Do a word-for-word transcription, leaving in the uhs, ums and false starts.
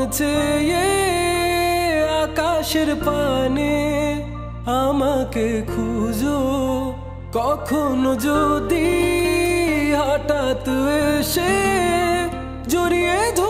চেয়ে আকাশের পানে আমাকে খুঁজো, কখনো যদি হঠাৎ এসে জড়িয়ে